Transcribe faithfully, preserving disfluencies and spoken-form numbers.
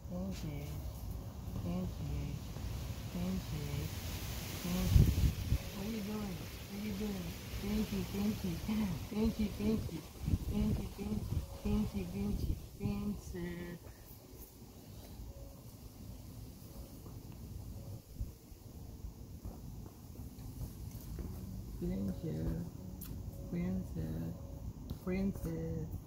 Pinky, Pinky, Pinky, Pinky. What are you doing? What are you doing? Pinky, Pinky, Pinky, Pinky, Pinky, Pinky, Pinky, Pinky, Pinky. Princess, princess, princess.